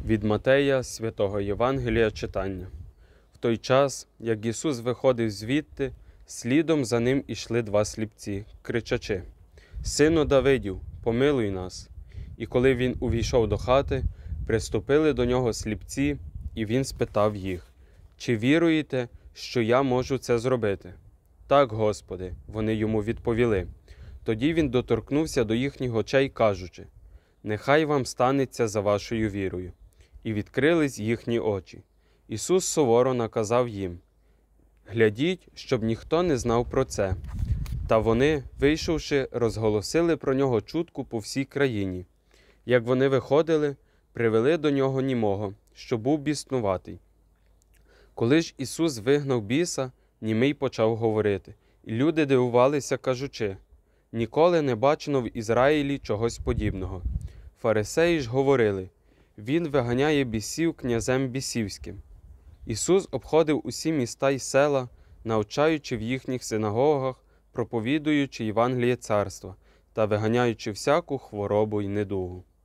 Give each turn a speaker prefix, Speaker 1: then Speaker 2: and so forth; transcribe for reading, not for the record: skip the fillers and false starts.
Speaker 1: Від Матея святого Євангелія читання. В той час, як Ісус виходив звідти, слідом за ним ішли два сліпці, кричачи: «Сину Давидів, помилуй нас!» І коли він увійшов до хати, приступили до нього сліпці, і він спитав їх: «Чи віруєте, що я можу це зробити?» «Так, Господи», – вони йому відповіли. Тоді він доторкнувся до їхніх очей, кажучи: «Нехай вам станеться за вашою вірою». І відкрились їхні очі. Ісус суворо наказав їм: «Глядіть, щоб ніхто не знав про це». Та вони, вийшовши, розголосили про нього чутку по всій країні. Як вони виходили, привели до нього німого, що був біснуватий. Коли ж Ісус вигнав біса, німий почав говорити, і люди дивувалися, кажучи: «Ніколи не бачено в Ізраїлі чогось подібного». Фарисеї ж говорили: «Він виганяє бісів князем бісівським». Ісус обходив усі міста й села, навчаючи в їхніх синагогах, проповідуючи Євангеліє царства та виганяючи всяку хворобу й недугу.